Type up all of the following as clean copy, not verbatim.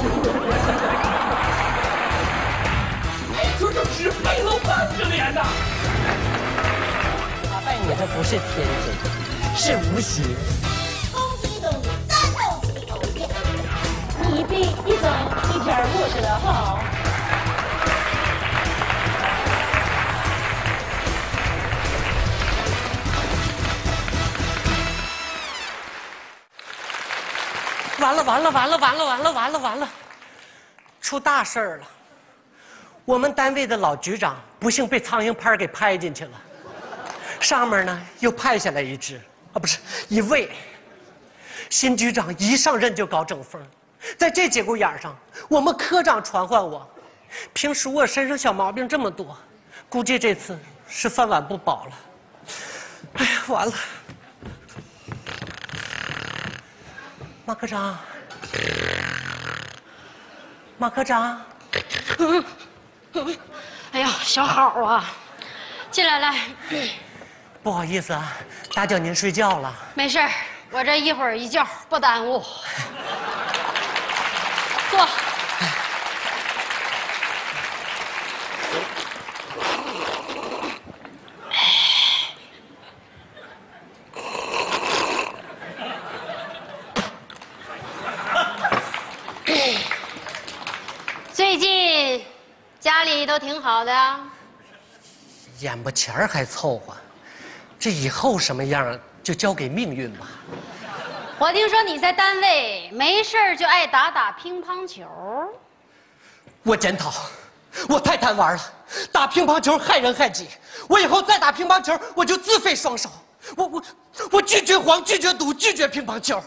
没准就只配了半个脸呐！ 打败你的不是天真，是无形。 攻击动物战斗起头见， 一兵一走，一点不知道好。 完了！出大事儿了！我们单位的老局长不幸被苍蝇拍给拍进去了，上面呢又派下来一只啊，不是一位。新局长一上任就搞整风，在这节骨眼上，我们科长传唤我，平时我身上小毛病这么多，估计这次是饭碗不保了。哎呀，完了！马科长。马科长， 哎呀，小好啊，进来来。 不好意思啊，打搅您睡觉了。 没事儿，我这一会儿一觉不耽误。坐。最近家里都挺好的， 眼巴前儿还凑合，这以后什么样就交给命运吧。 我听说你在单位没事儿就爱打乒乓球。 我检讨，我太贪玩了，打乒乓球害人害己。我以后再打乒乓球，我就自废双手。我拒绝黄，拒绝赌，拒绝乒乓球。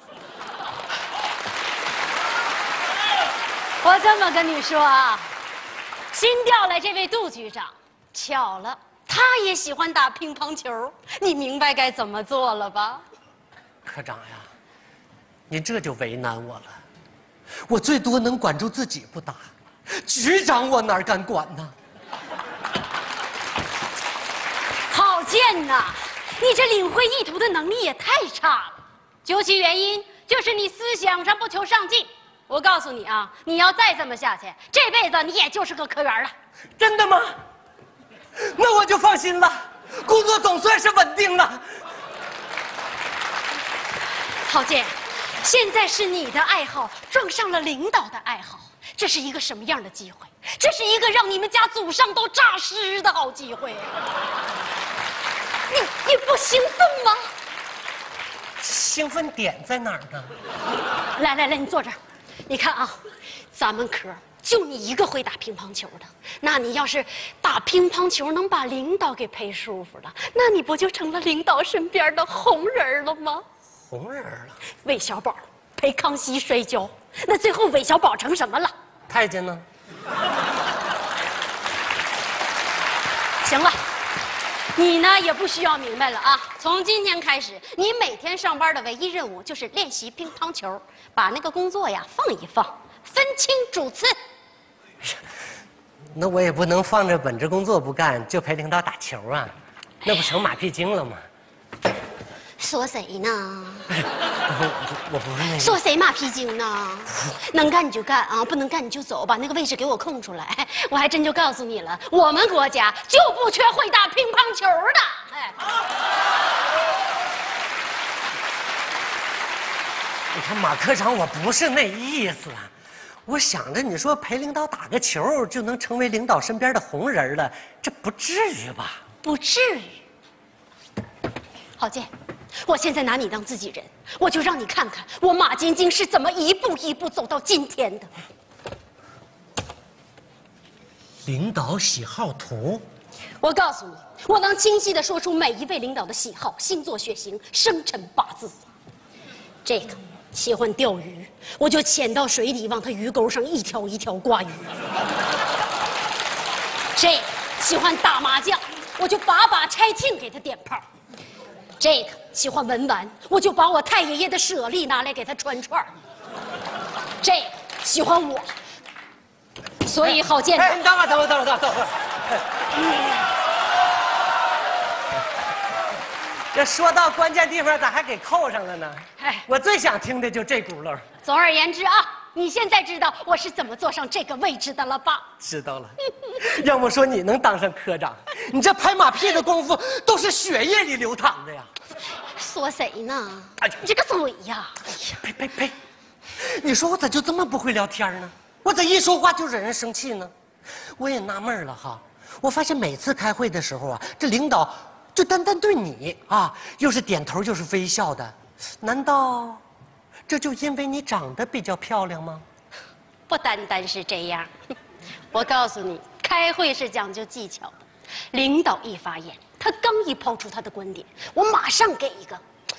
我这么跟你说啊，新调来这位杜局长，巧了，他也喜欢打乒乓球，你明白该怎么做了吧？ 科长呀，您这就为难我了。我最多能管住自己不打，局长我哪敢管呢？ 郝建呐，你这领会意图的能力也太差了。究其原因，就是你思想上不求上进。我告诉你啊，你要再这么下去，这辈子你也就是个科员了。 真的吗？那我就放心了，工作总算是稳定了。 郝建，现在是你的爱好撞上了领导的爱好，这是一个什么样的机会？这是一个让你们家祖上都诈尸的好机会。你不兴奋吗？ 兴奋点在哪儿呢？ 来，你坐这儿。你看啊，咱们科就你一个会打乒乓球的，那你要是打乒乓球能把领导给陪舒服了，那你不就成了领导身边的红人了吗？ 红人了。 韦小宝陪康熙摔跤，那最后韦小宝成什么了？ 太监呢？ 行了，你呢也不需要明白了啊！从今天开始，你每天上班的唯一任务就是练习乒乓球，把那个工作呀放一放，分清主次。 那我也不能放着本职工作不干，就陪领导打球啊，那不成马屁精了吗？ 说谁呢？ 我不是那个。 说谁马屁精呢？能干你就干啊，不能干你就走，把那个位置给我空出来。我还真就告诉你了，我们国家就不缺会打乒乓球的。哎， 你看马科长，我不是那意思啊。我想着你说陪领导打个球就能成为领导身边的红人了，这不至于吧？ 不至于。郝建，我现在拿你当自己人，我就让你看看我马晶晶是怎么一步一步走到今天的。 领导喜好图， 我告诉你，我能清晰地说出每一位领导的喜好、星座、血型、生辰八字。这个喜欢钓鱼，我就潜到水底往他鱼钩上一条一条挂鱼。这个喜欢打麻将，我就把把拆听给他点炮。这个喜欢文玩，我就把我太爷爷的舍利拿来给他穿串。这个喜欢我，所以郝建， 哎，你等会儿。这说到关键地方，咋还给扣上了呢？ 哎， 我最想听的就这轱辘。 总而言之啊， 你现在知道我是怎么坐上这个位置的了吧？ 知道了。要么说你能当上科长，你这拍马屁的功夫都是血液里流淌的呀。 说谁呢？ 哎呀你这个嘴呀！ 呸呸呸！你说我咋就这么不会聊天呢？我咋一说话就惹人生气呢？我也纳闷了哈，我发现每次开会的时候啊，这领导就单单对你啊，又是点头又是微笑的，难道这就因为你长得比较漂亮吗？ 不单单是这样，我告诉你，开会是讲究技巧的。领导一发言，他刚一抛出他的观点，我马上给一个，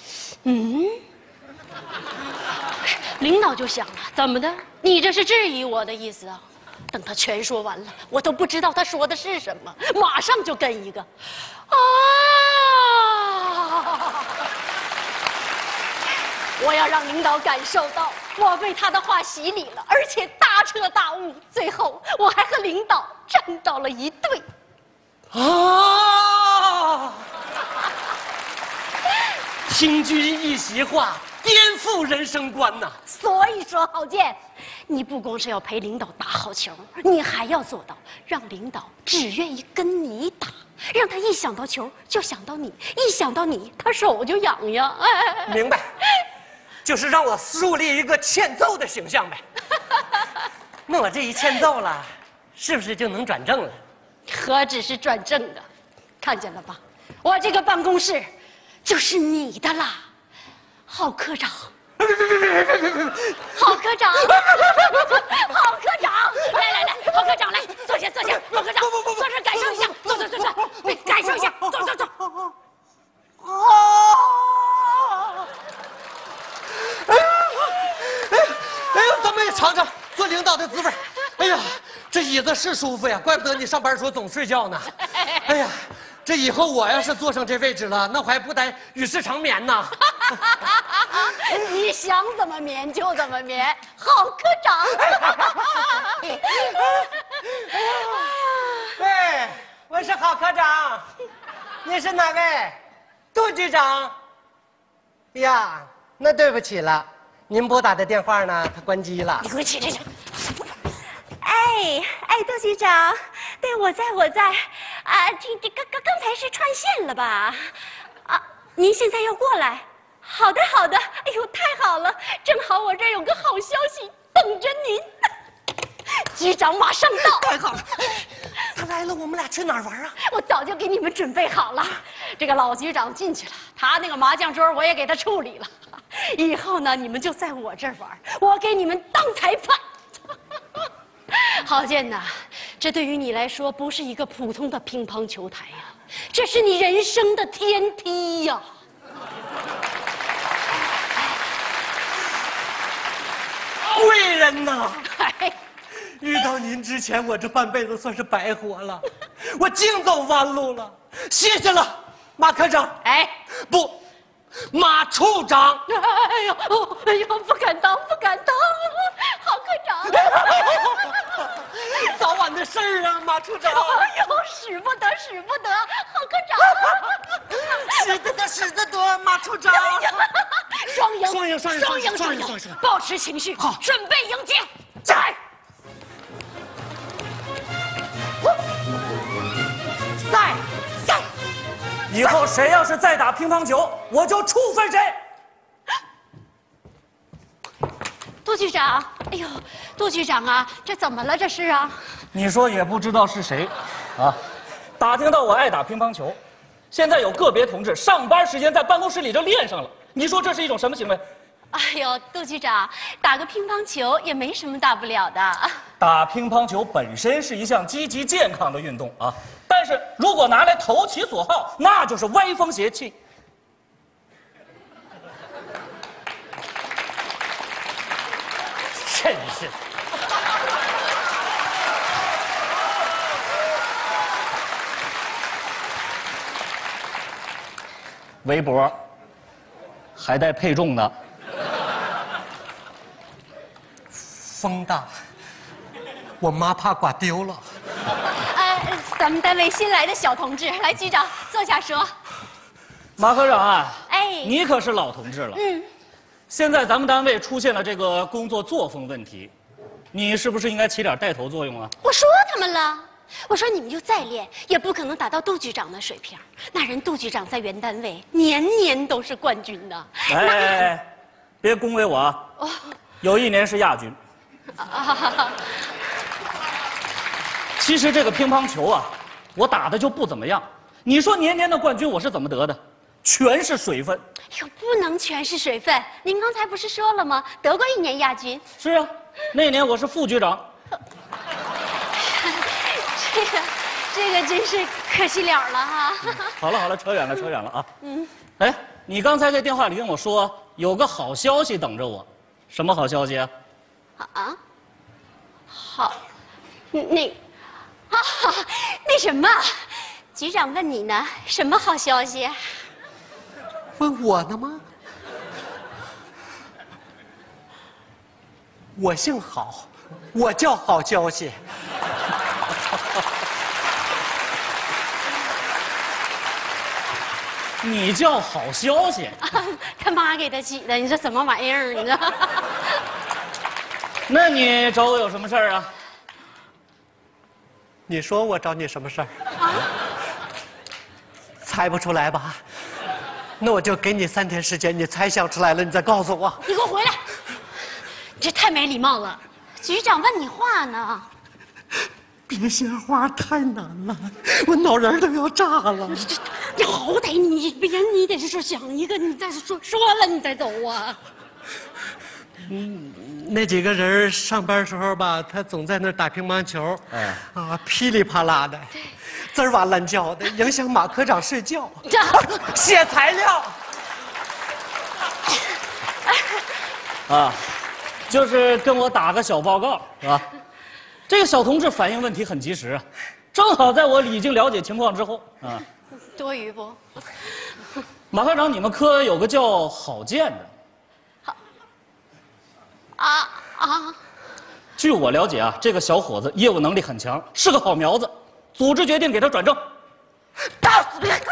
领导就想了，怎么的？你这是质疑我的意思啊？等他全说完了，我都不知道他说的是什么，马上就跟一个，啊！我要让领导感受到我被他的话洗礼了，而且大彻大悟。最后，我还和领导站到了一队。 啊！听君一席话，颠覆人生观呐！ 所以说，郝建，你不光是要陪领导打好球，你还要做到让领导只愿意跟你打，让他一想到球就想到你，一想到你他手就痒痒。 明白，就是让我树立一个欠揍的形象呗。那我这一欠揍了，是不是就能转正了？ 何止是转正的，看见了吧？我这个办公室就是你的啦，郝科长。郝科长，郝科长，来，郝科长来，坐下，郝科长，坐这感受一下，坐，感受一下，坐。 哎呦，咱们也尝尝做领导的滋味。哎呀，这椅子是舒服呀，怪不得你上班时候总睡觉呢。哎呀，这以后我要是坐上这位置了，那我还不得与世长眠呢？ 你想怎么眠就怎么眠，郝科长。 喂，我是郝科长，你是哪位？杜局长。呀，那对不起了，您拨打的电话呢，它关机了。 你给我起来！ 哎，杜局长，对，我在啊，这刚才是串线了吧？啊，您现在要过来？好的，哎呦，太好了，正好我这儿有个好消息等着您。局长马上到。 太好了，他来了，我们俩去哪儿玩啊？ 我早就给你们准备好了。这个老局长进去了，他那个麻将桌我也给他处理了。以后呢，你们就在我这儿玩，我给你们当裁判。郝建呐，这对于你来说不是一个普通的乒乓球台呀，这是你人生的天梯呀。 贵人呐！ 哎， 遇到您之前，我这半辈子算是白活了，我净走弯路了。谢谢了，马科长。 哎， 不，马处长。 哎呦，不敢当，郝科长。 早晚的事儿啊，马处长。 哎呦，使不得，郝科长。 使得得，马处长。 双赢，保持情绪， 好， 准备迎接。 在。赛。 以后谁要是再打乒乓球，我就处分谁。 杜局长，哎呦，杜局长啊，这怎么了？这是啊？ 你说也不知道是谁，啊，打听到我爱打乒乓球，现在有个别同志上班时间在办公室里就练上了。你说这是一种什么行为？ 哎呦，杜局长，打个乒乓球也没什么大不了的。 打乒乓球本身是一项积极健康的运动啊，但是如果拿来投其所好，那就是歪风邪气。 真是。 围脖还带配重的。 风大，我妈怕刮丢了。 咱们单位新来的小同志，来，局长坐下说。 马科长啊， 哎， 你可是老同志了。 现在咱们单位出现了这个工作作风问题，你是不是应该起点带头作用啊？ 我说他们了，我说你们就再练，也不可能达到杜局长的水平。那人杜局长在原单位年年都是冠军的。 哎，别恭维我啊！ 哦， 有一年是亚军。其实这个乒乓球啊，我打的就不怎么样。你说年年的冠军我是怎么得的？全是水分。 哟，不能全是水分。您刚才不是说了吗？得过1年亚军。 是啊，那年我是副局长。 这个真是可惜了了哈。 好了，扯远了啊。哎，你刚才在电话里跟我说有个好消息等着我，什么好消息啊？ 好，那什么，局长问你呢，什么好消息？ 问我呢吗？我姓郝，我叫好消息。 你叫好消息？ 他妈给他起的，你说什么玩意儿？你知道？ 那你找我有什么事儿啊？ 你说我找你什么事儿？猜不出来吧？那我就给你3天时间，你猜想出来了，你再告诉我。 你给我回来！你这太没礼貌了。局长问你话呢。 别闲话太难了，我脑仁都要炸了。 你好歹你得是说想一个，你再说了你再走啊。 那几个人上班时候吧，他总在那儿打乒乓球，噼里啪啦的，滋哇乱叫的，影响马科长睡觉。写材料。 啊，就是跟我打个小报告，是吧？这个小同志反映问题很及时啊，正好在我已经了解情况之后啊。 多余不？ 马科长，你们科有个叫郝建的。据我了解啊，这个小伙子业务能力很强，是个好苗子。组织决定给他转正。 打死别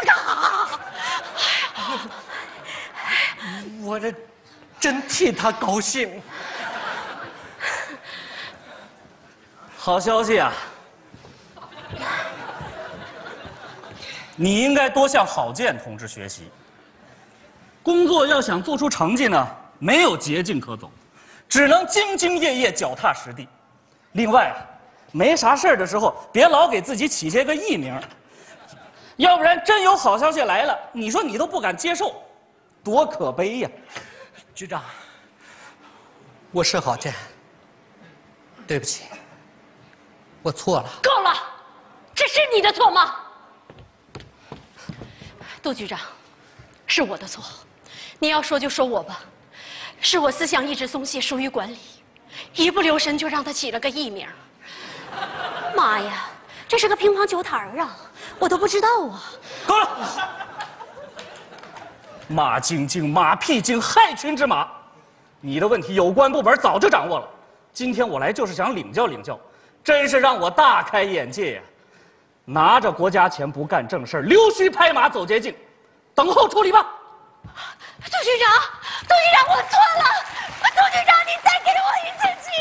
我这真替他高兴。 好消息啊！你应该多向郝建同志学习。工作要想做出成绩呢，没有捷径可走，只能兢兢业业、脚踏实地。另外啊，没啥事儿的时候，别老给自己起些个艺名，要不然真有好消息来了，你说你都不敢接受，多可悲呀！ 局长，我是郝建，对不起，我错了。 够了，这是你的错吗？杜局长，是我的错，你要说就说我吧，是我思想一直松懈，疏于管理，一不留神就让他起了个艺名。妈呀，这是个乒乓球台啊，我都不知道啊。 够了！马晶晶、马屁精，害群之马。你的问题有关部门早就掌握了，今天我来就是想领教领教，真是让我大开眼界呀！拿着国家钱不干正事，溜须拍马走捷径，等候处理吧。 杜局长，我错了，杜局长，你再给我一次机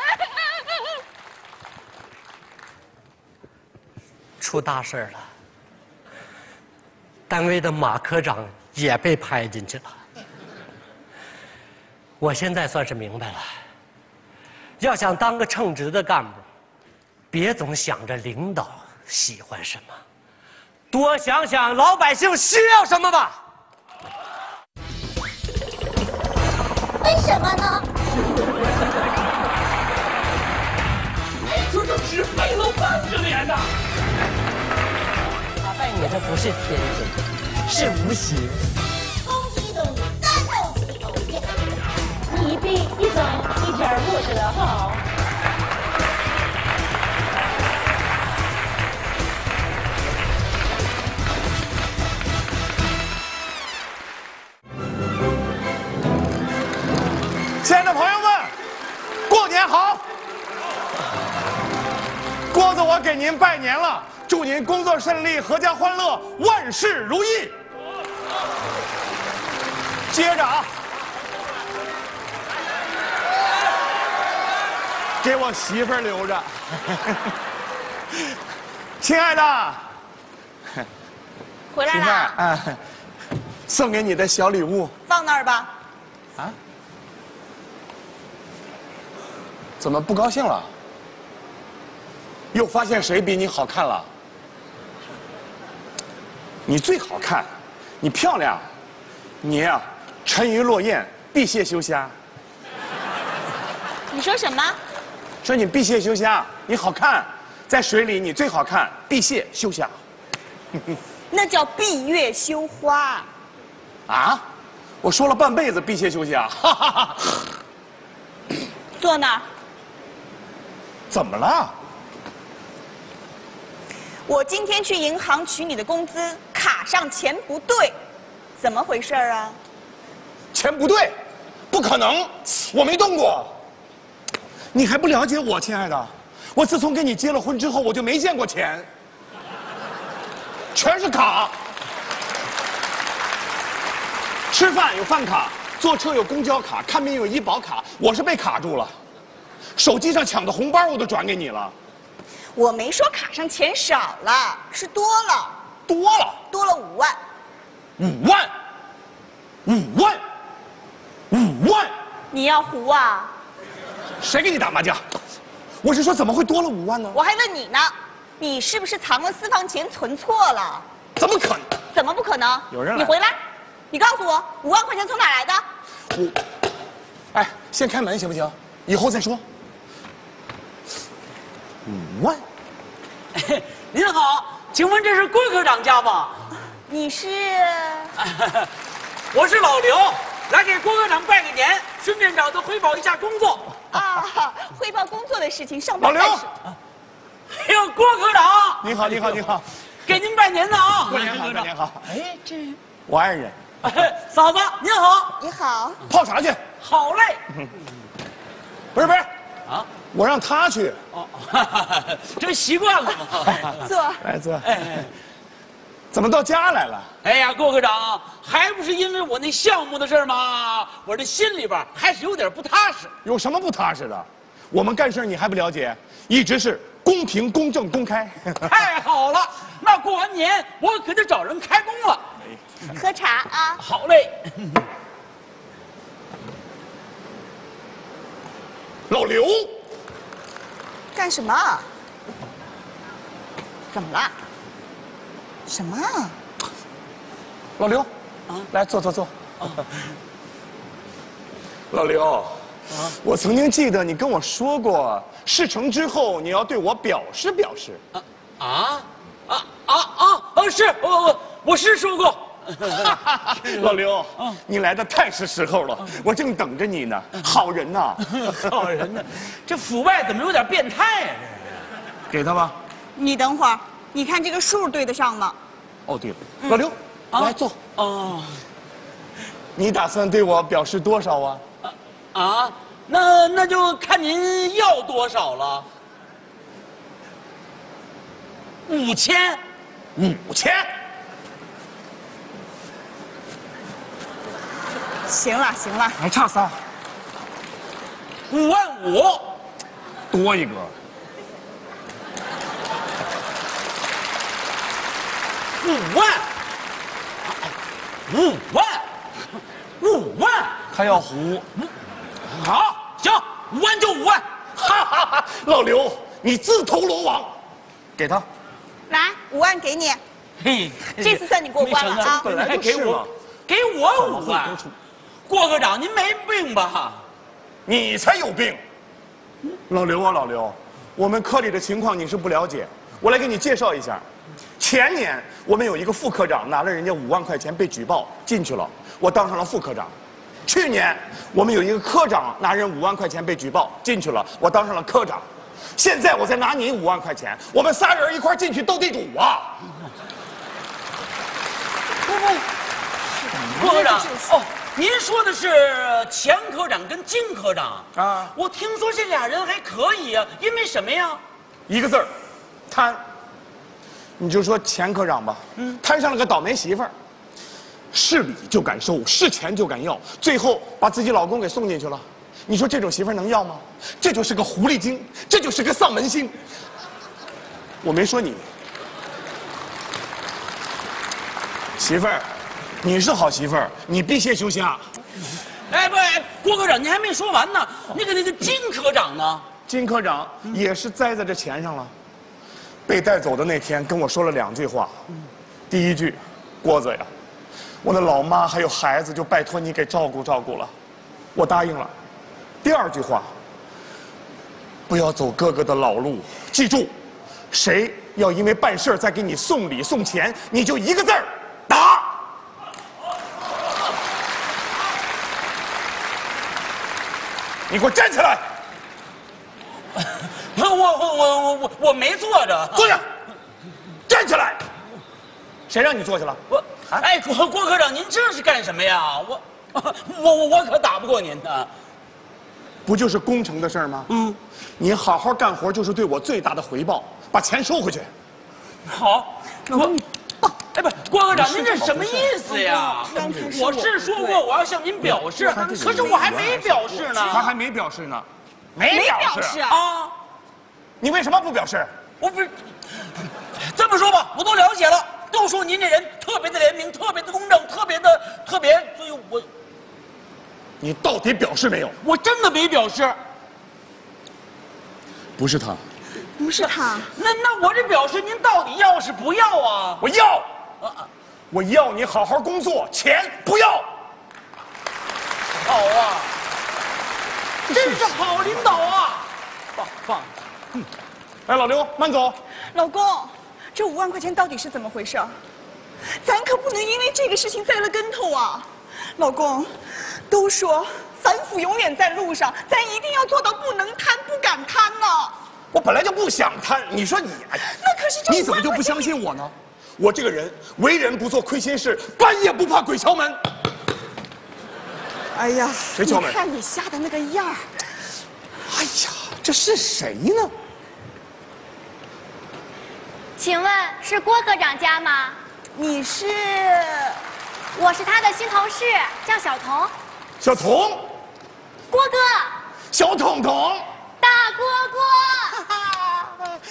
会。 出大事了，单位的马科长也被拍进去了。我现在算是明白了，要想当个称职的干部，别总想着领导喜欢什么，多想想老百姓需要什么吧。 为什么呢？ 这就是背了半个脸呐！ 打败你这不是天性，是无形。 攻击动物，战斗机偶遇。 一兵一总，一点儿不得好。 亲爱的朋友们，过年好！郭子，我给您拜年了，祝您工作顺利，阖家欢乐，万事如意。接着啊， 给我媳妇儿留着。亲爱的， 回来媳妇儿啦， 啊，送给你的小礼物。 放那儿吧。 啊？怎么不高兴了？又发现谁比你好看了？你最好看，你漂亮，你呀、沉鱼落雁，闭蟹休虾。 你说什么？ 说你闭蟹休虾，你好看，在水里你最好看，闭蟹休虾。 那叫闭月羞花。 啊？我说了半辈子闭蟹休虾，哈哈哈。 坐那儿。 怎么了？ 我今天去银行取你的工资，卡上钱不对，怎么回事啊？ 钱不对，不可能，我没动过。你还不了解我，亲爱的，我自从跟你结了婚之后，我就没见过钱，全是卡。吃饭有饭卡，坐车有公交卡，看病有医保卡，我是被卡住了。手机上抢的红包我都转给你了， 我没说卡上钱少了，是多了， 多了多了5万。 5万，5万，5万， 你要胡啊？ 谁给你打麻将？我是说怎么会多了5万呢？ 我还问你呢，你是不是藏了私房钱存错了？ 怎么可能？ 怎么不可能？ 有人来你回来，你告诉我5万块钱从哪来的？ 哎，先开门行不行？以后再说。5万， 您好，请问这是郭科长家吗？ 你是？ 我是老刘，来给郭科长拜个年，顺便找他汇报一下工作。 啊，汇报工作的事情，上老刘班干事。 哎呦，郭科长， 你好，你好，你好， 给您拜年呢啊！ 过年好，过年好。 哎，这我爱人， 嫂子您好， 你好， 泡茶去。 好嘞。 不是， 啊， 我让他去。 哦，这习惯了嘛。 坐。 来坐。 哎， 怎么到家来了？ 哎呀，郭科长，还不是因为我那项目的事儿吗？我这心里边还是有点不踏实。 有什么不踏实的？我们干事你还不了解？一直是公平、公正、公开。 太好了，那过完年我可得找人开工了。 喝茶啊。 好嘞。 老刘， 干什么？怎么了？什么？ 老刘，来坐坐坐。老刘，我曾经记得你跟我说过，事成之后你要对我表示表示。 是我是说过。 老刘，你来的太是时候了，我正等着你呢。好人呐， 好人呢，这腐败怎么有点变态呀？ 给他吧。 你等会儿，你看这个数对得上吗？ 哦，对了，老刘，来坐。 哦， 你打算对我表示多少啊？ 那就看您要多少了。5000。 5000。 行了行了， 还差仨。 55000。 多一个。 5万。5万。 他要胡。 好，行，5万就5万。 哈哈哈！老刘，你自投罗网。给他。 来5万给你， 嘿， 这次算你过关了啊！ 本来就是嘛。 给我5万。郭科长，您没病吧？ 你才有病。老刘啊，老刘，我们科里的情况你是不了解，我来给你介绍一下。前年我们有一个副科长拿了人家5万块钱被举报进去了，我当上了副科长。去年我们有一个科长拿人5万块钱被举报进去了，我当上了科长。现在我再拿你5万块钱，我们仨人一块进去斗地主啊！ 郭科长，哦，您说的是钱科长跟金科长啊？ 我听说这俩人还可以啊，因为什么呀？ 一个字儿，贪。你就说钱科长吧，摊上了个倒霉媳妇儿，是礼就敢收，是钱就敢要，最后把自己老公给送进去了。 你说这种媳妇儿能要吗？这就是个狐狸精，这就是个丧门星。我没说你，媳妇儿，你是好媳妇儿，你避邪修瞎。 哎不，郭科长，你还没说完呢。那个金科长呢？ 金科长也是栽在这钱上了。被带走的那天跟我说了2句话，第一句，郭子呀，我的老妈还有孩子就拜托你给照顾照顾了，我答应了。第2句话，不要走哥哥的老路，记住，谁要因为办事再给你送礼送钱，你就一个字儿打。你给我站起来！ 我没坐着， 坐下，站起来！谁让你坐下了？ 哎，郭科长，您这是干什么呀？我可打不过您的。 不就是工程的事儿吗？你好好干活就是对我最大的回报，把钱收回去。 好，哎不，郭科长，您这什么意思呀？我是说过我要向您表示，可是我还没表示呢。 他还没表示呢， 没表示啊？ 你为什么不表示？ 我不是这么说吧，我都了解了，都说您这人特别的廉明，特别的公正，特别，所以我。 你到底表示没有？ 我真的没表示。 不是他， 不是他。 那我这表示您到底要是不要啊？ 我要，我要你好好工作，钱不要。 好啊，真是好领导啊！棒。 哎，老刘，慢走。 老公，这5万块钱到底是怎么回事？咱可不能因为这个事情栽了跟头啊！老公，都说反腐永远在路上，咱一定要做到不能贪、不敢贪呢。 我本来就不想贪，你说你，哎呀， 那可是这你怎么就不相信我呢？我这个人为人不做亏心事，半夜不怕鬼敲门。 哎呀， 谁敲门？ 你看你吓的那个样儿。 哎呀，这是谁呢？ 请问是郭科长家吗？ 你是？ 我是他的新同事，叫小童。 小童， 郭哥， 小彤彤， 大郭郭。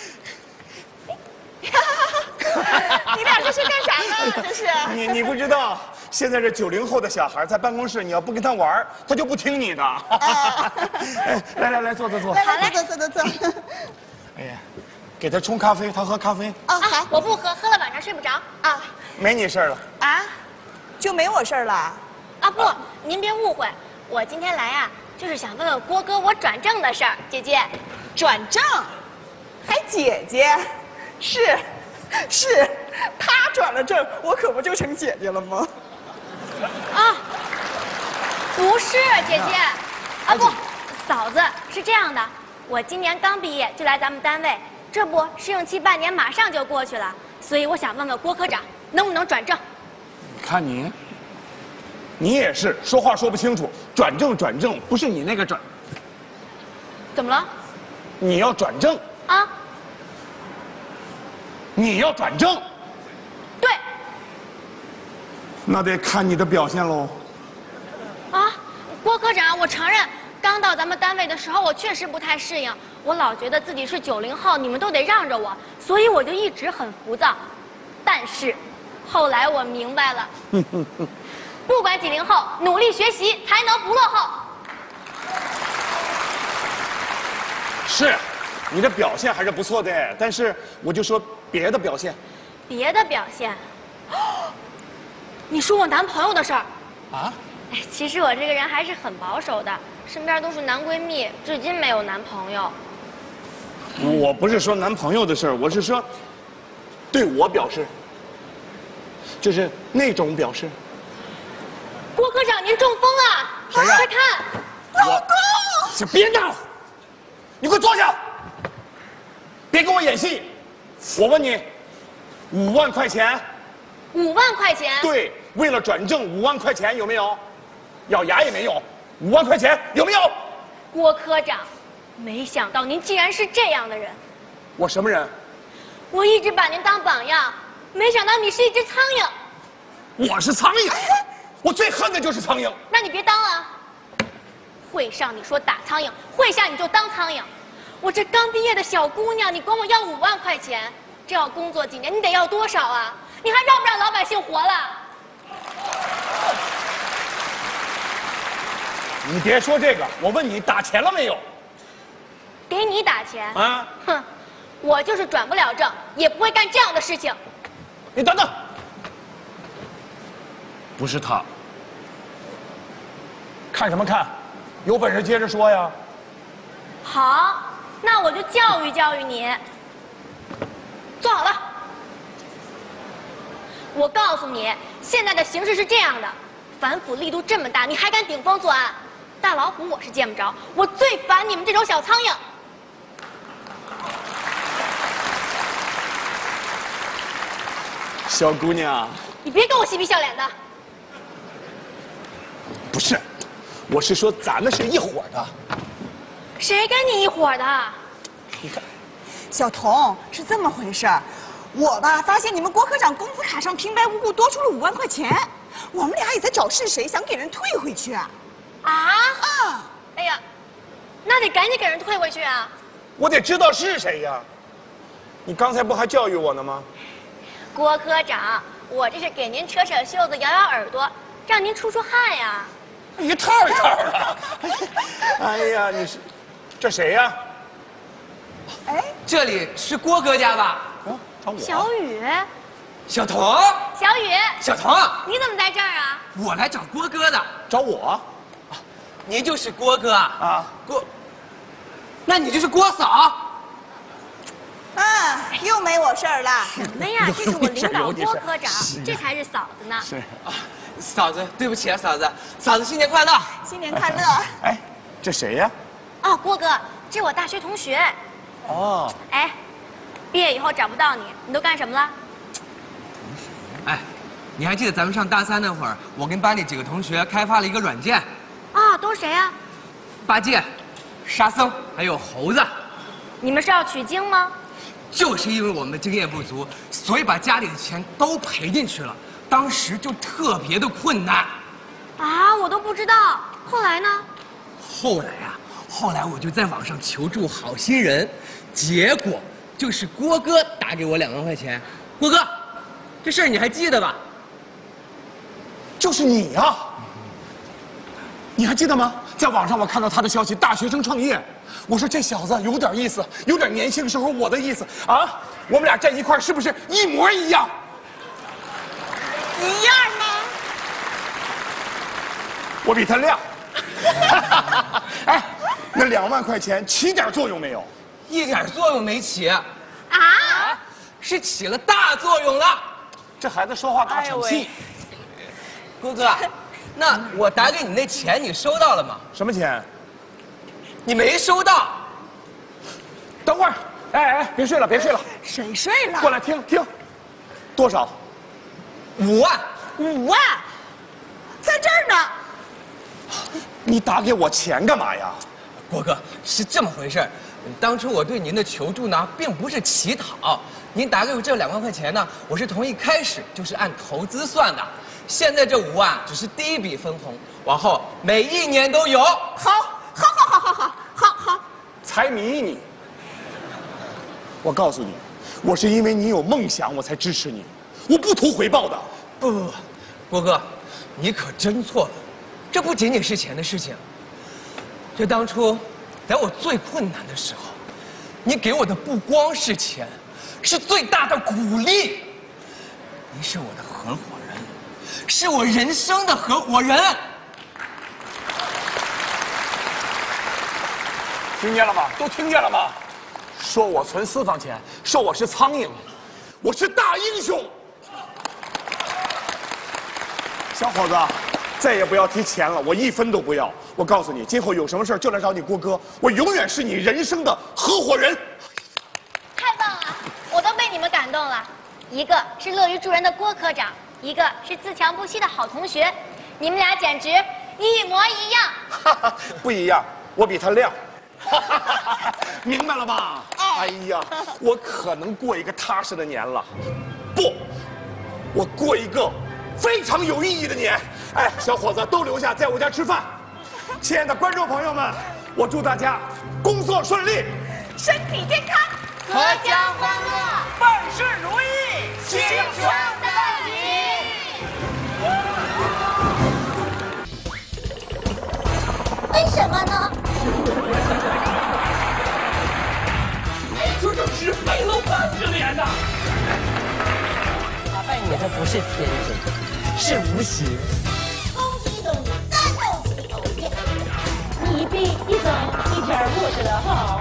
你俩这是干啥呢？这是？ 你不知道，现在这90后的小孩在办公室，你要不跟他玩，他就不听你的。哎，来，坐。 来，坐。 哎呀，给他冲咖啡，他喝咖啡。 啊，好， 我不喝，喝了晚上睡不着。 啊， 没你事儿了。 啊，就没我事儿了。 啊不，您别误会，我今天来啊，就是想问问郭哥我转正的事儿。姐姐， 转正，还姐姐，是，他转了正，我可不就成姐姐了吗？ 啊，不是姐姐，啊不，嫂子是这样的，我今年刚毕业就来咱们单位，这不试用期半年马上就过去了，所以我想问问郭科长能不能转正。 看你也是说话说不清楚，转正不是你那个转。 怎么了？ 你要转正啊？ 你要转正？ 对。 那得看你的表现喽。 啊，郭科长，我承认，刚到咱们单位的时候，我确实不太适应，我老觉得自己是90后，你们都得让着我，所以我就一直很浮躁。但是，后来我明白了，不管90后，努力学习才能不落后。 是，你的表现还是不错的，但是我就说别的表现。 别的表现？你说我男朋友的事儿？ 啊？ 哎，其实我这个人还是很保守的，身边都是男闺蜜，至今没有男朋友。 我不是说男朋友的事儿，我是说对我表示，就是那种表示。 郭科长，您中风了！ 谁呀？ 快看， 老公！ 别闹！你给我坐下！别跟我演戏！我问你，5万块钱 ？5万块钱？ 对，为了转正5万块钱有没有？咬牙也没有。5万块钱有没有？ 郭科长，没想到您竟然是这样的人。 我什么人？ 我一直把您当榜样，没想到你是一只苍蝇。 我是苍蝇，我最恨的就是苍蝇。 那你别当了。 会上你说打苍蝇，会下你就当苍蝇。我这刚毕业的小姑娘，你管我要5万块钱，这要工作几年，你得要多少啊？你还让不让老百姓活了？ 你别说这个，我问你打钱了没有？ 给你打钱啊？ 哼，我就是转不了正，也不会干这样的事情。 你等等，不是他。看什么看？有本事接着说呀！ 好，那我就教育教育你。坐好了。我告诉你，现在的形势是这样的，反腐力度这么大，你还敢顶风作案？大老虎我是见不着，我最烦你们这种小苍蝇。 小姑娘， 你别跟我嬉皮笑脸的。 不是，我是说咱们是一伙的。 谁跟你一伙的？ 你看， 小童是这么回事儿，我吧发现你们郭科长工资卡上平白无故多出了5万块钱，我们俩也在找是谁，想给人退回去啊。 哎呀，那得赶紧给人退回去啊！ 我得知道是谁呀。你刚才不还教育我呢吗？ 郭科长，我这是给您扯扯袖子、咬咬耳朵，让您出出汗呀。 一套一套的。哎呀，你是，这谁呀？ 哎， 这里是郭哥家吧？ 啊，找我。 小雨， 小童， 小雨， 小童， 你怎么在这儿啊？ 我来找郭哥的。 找我？ 您就是郭哥啊？ 啊， 郭，那你就是郭嫂。 又没我事儿了。 什么呀？这是我领导郭科长，这才是嫂子呢。 是啊， 嫂子，对不起啊，嫂子，嫂子新年快乐！ 新年快乐！ 哎，这谁呀？ 哦，郭哥，这我大学同学。 哦， 哎，毕业以后找不到你，你都干什么了？ 哎，你还记得咱们上大3那会儿，我跟班里几个同学开发了一个软件？ 啊，都是谁啊？ 八戒、沙僧还有猴子。 你们是要取经吗？ 就是因为我们的经验不足，所以把家里的钱都赔进去了。当时就特别的困难。 啊，我都不知道。后来呢？ 后来我就在网上求助好心人，结果就是郭哥打给我2万块钱。郭哥，这事儿你还记得吧？ 就是你呀！你还记得吗？在网上我看到他的消息，大学生创业。我说这小子有点意思，有点年轻时候我的意思啊！我们俩站一块儿是不是一模一样？ 一样吗？ 我比他亮。哎，那2万块钱起点作用没有？ 一点作用没起。 啊？ 是起了大作用了。 这孩子说话大场戏。 郭哥，那我打给你那钱你收到了吗？ 什么钱？ 你没收到。 等会儿，哎，别睡了，别睡了。 谁睡了？ 过来听听，多少 ？5万。 5万，在这儿呢。 你打给我钱干嘛呀？ 郭哥，是这么回事儿。当初我对您的求助呢，并不是乞讨。您打给我这2万块钱呢，我是从一开始就是按投资算的。现在这5万只是第一笔分红，往后每1年都有。 好。 财迷你！我告诉你，我是因为你有梦想，我才支持你，我不图回报的。 不，郭哥，你可真错了。这不仅仅是钱的事情。这当初，在我最困难的时候，你给我的不光是钱，是最大的鼓励。你是我的合伙人，是我人生的合伙人。 听见了吗？都听见了吗？说我存私房钱，说我是苍蝇，我是大英雄。小伙子，再也不要提钱了，我1分都不要。我告诉你，今后有什么事就来找你郭哥，我永远是你人生的合伙人。 太棒了，我都被你们感动了。一个是乐于助人的郭科长，一个是自强不息的好同学，你们俩简直一模一样。 不一样，我比他亮。明白了吧？哎呀，我可能过一个踏实的年了，不，我过一个非常有意义的年。哎，小伙子都留下，在我家吃饭。 亲爱的观众朋友们，我祝大家工作顺利， 身体健康， 阖家欢乐， 万事如意， 青春到底。为什么呢？ 这就是背了半个脸呐！ 打败你的不是天真，是无邪。 攻击动物战斗起哦耶！ 你一兵一走，一点过去了好。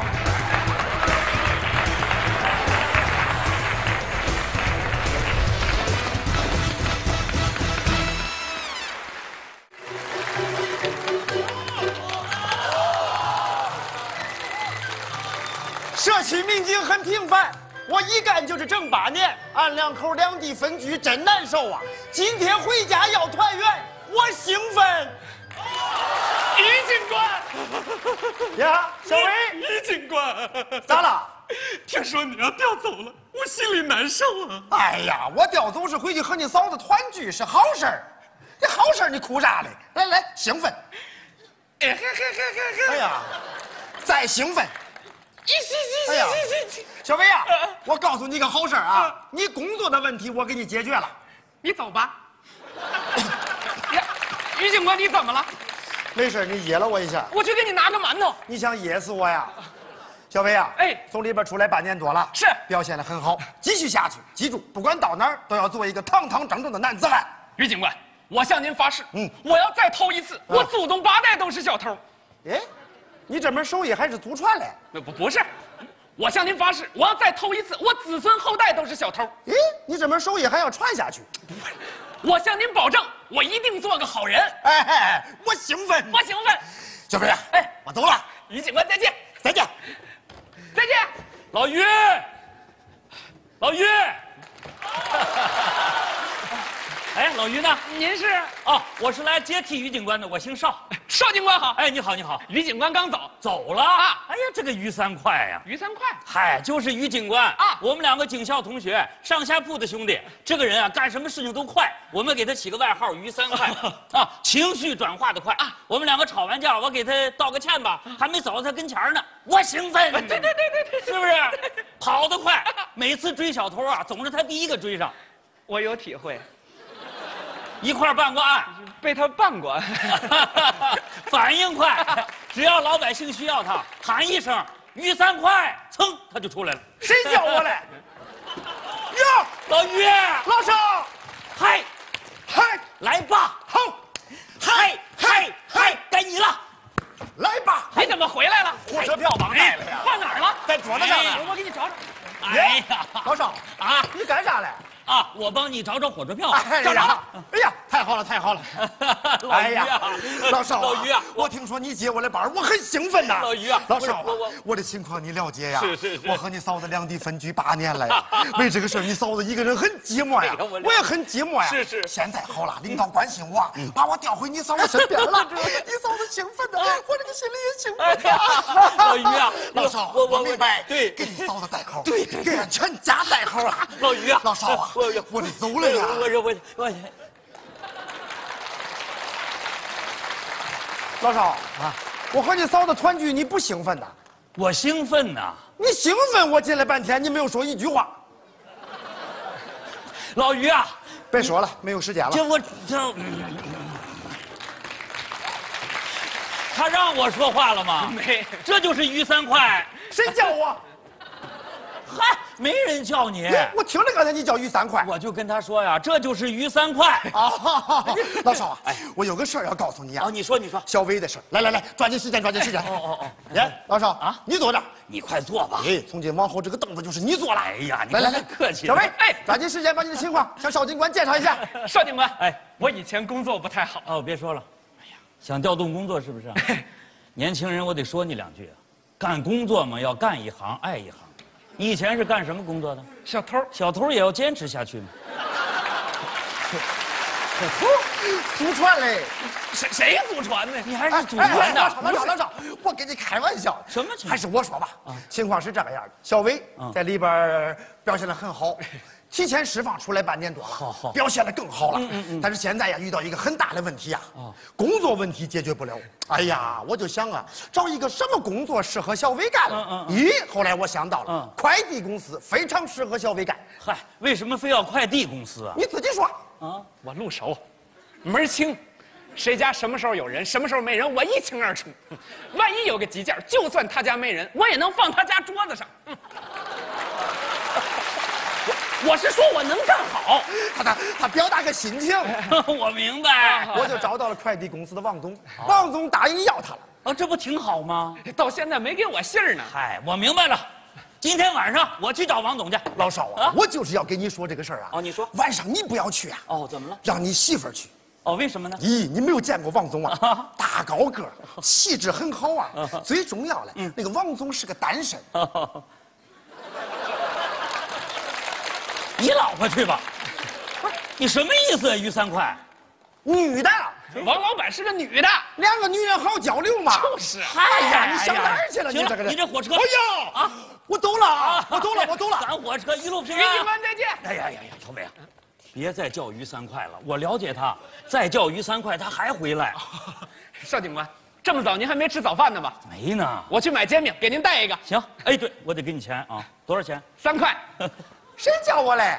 社区民警很平凡，我一干就是整8年，俺两口两地分居真难受啊！今天回家要团圆，我兴奋。 于警官， 呀，小薇， 于警官， 咋了？ 听说你要调走了，我心里难受啊！ 哎呀，我调走是回去和你嫂子团聚，是好事儿。这好事儿你哭啥嘞？来来，兴奋！哎呀，再兴奋！哎呀，小薇啊，我告诉你个好事儿啊，你工作的问题我给你解决了。 你走吧。于警官，你怎么了？ 没事，你噎了我一下。 我去给你拿个馒头。 你想噎死我呀？小薇啊， 哎， 从里边出来8年多了， 是表现得很好，继续下去。记住，不管到哪儿都要做一个堂堂正正的男子汉。 于警官，我向您发誓，我要再偷一次，我祖宗8代都是小偷。 哎，你这门手艺还是祖传嘞？ 不是，我向您发誓，我要再偷一次，我子孙后代都是小偷。 咦，你这门手艺还要传下去？ 我向您保证，我一定做个好人。 哎，我兴奋， 我兴奋。 小薇啊，哎，我走了。 于警官，再见， 再见， 再见。 老于，老于。哎，老于呢？ 您是？ 哦，我是来接替于警官的，我姓邵。 邵警官好。 哎，你好，你好。 于警官刚走， 走了啊？哎呀，这个于三快呀！ 于三快， 嗨，就是于警官啊。 我们2个警校同学，上下铺的兄弟。这个人啊，干什么事情都快，我们给他起个外号于三快啊，情绪转化的快啊。我们2个吵完架，我给他道个歉吧，还没走到他跟前呢，我兴奋。 对， 是不是？跑得快，每次追小偷啊，总是他第一个追上。 我有体会。 一块儿办过案， 被他办过， 反应快，只要老百姓需要他，喊一声“于三快”，噌，他就出来了。 谁叫我来？ 哟，老于， 老邵， 嗨，来吧， 好， 嗨，该你了， 来吧。 你怎么回来了？ 火车票忘带了呀？ 放哪儿了？ 在桌子上呢。 我给你找找。 哎呀， 老邵啊，你干啥来？ 啊，我帮你找火车票。 找着了！哎呀，太好了，太好了！ 老于啊， 老邵， 老于啊， 我听说你接我的班，我很兴奋呐。 老于啊， 老邵啊，我的情况你了解呀？ 是。 我和你嫂子两地分居8年了呀，为这个事儿，你嫂子一个人很寂寞呀，我也很寂寞呀。 是。 现在好了，领导关心我，把我调回你嫂子身边了。你嫂子兴奋的，我这个心里也兴奋呀。 老于啊， 老邵，我明白，对，给你嫂子带号，对，给俺全家带号啊。 老于啊， 老邵啊，我得走了呀。老邵啊，我和你嫂子团聚，你不兴奋呐？ 我兴奋呐！ 你兴奋，我进来半天，你没有说一句话。 老于啊， 别说了，没有时间了。 他让我说话了吗？ 没， 这就是于三快。 谁叫我？ 嗨，没人叫你。 我听着刚才你叫于三快， 我就跟他说呀，这就是于三快啊。老邵啊，我有个事儿要告诉你啊。 你说。 小薇的事儿，来，抓紧时间。来，老邵啊，你坐这儿， 你快坐吧。 哎，从今往后这个凳子就是你坐了。 哎呀，你来， 客气。 小薇，抓紧时间把你的情况向邵警官介绍一下。 邵警官，我以前工作不太好。 哦，别说了。哎呀，想调动工作是不是？年轻人，我得说你2句啊。干工作嘛，要干一行爱一行。你以前是干什么工作的？ 小偷。 小偷也要坚持下去吗？ 小偷，祖传嘞。 谁祖传的？ 你还是祖传的。 老邵，我跟你开玩笑。 什么情况？ 还是我说吧。情况是这个样的，小薇在里边表现得很好， 提前释放出来半年多了，表现得更好了。但是现在呀，遇到一个很大的问题呀，工作问题解决不了。哎呀，我就想啊，找一个什么工作适合小伟干了？后来我想到了，快递公司非常适合小伟干。 嗨，为什么非要快递公司啊？ 你自己说。 我入手，门儿清，谁家什么时候有人，什么时候没人，我一清二楚。万一有个急件，就算他家没人，我也能放他家桌子上。我是说我能干好， 他表达个心情， 我明白， 我就找到了快递公司的王总，王总答应要他了。 哦，这不挺好吗？ 到现在没给我信儿呢。 嗨，我明白了，今天晚上我去找王总去。 老少啊，我就是要跟你说这个事儿啊。 哦，你说， 晚上你不要去啊。 哦，怎么了？ 让你媳妇儿去。 哦，为什么呢？ 咦，你没有见过王总啊？大高个，气质很好啊。最重要的，那个王总是个单身。 你老婆去吧，不是你什么意思啊？于三块， 女的， 王老板是个女的， 两个女人好交流嘛。 就是， 哎呀，你上哪儿去了？你这个人， 你这火车， 哎呀啊，我走了啊，我走了，我走了。 赶火车一路平安。 于警官再见。 哎呀，小伟啊，别再叫于三块了，我了解他，再叫于三块他还回来。 邵警官，这么早您还没吃早饭呢吧？ 没呢， 我去买煎饼，给您带一个。 行，哎，对，我得给你钱啊，多少钱 ？3块。 谁叫我嘞？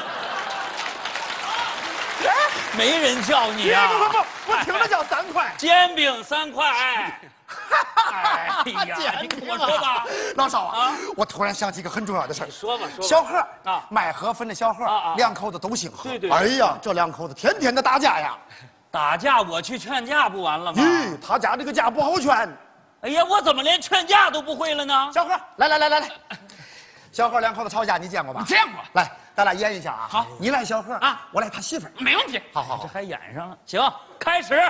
哎，没人叫你啊！ 不，我听着叫3块。 煎饼3块。哎呀，你跟我说吧， 老少啊，我突然想起一个很重要的事儿。 说吧。 小何啊，卖河粉的小何，两口子都姓何。 对。 哎呀，这两口子天天的打架呀。 打架我去劝架不完了吗？ 咦，他家这个架不好劝。 哎呀，我怎么连劝架都不会了呢？ 小何，来。小何两口子吵架，你见过吧？ 见过。 来，咱俩演一下啊。 好， 你来小何啊，我来他媳妇儿。 没问题。 好， 这还演上了。行，开始。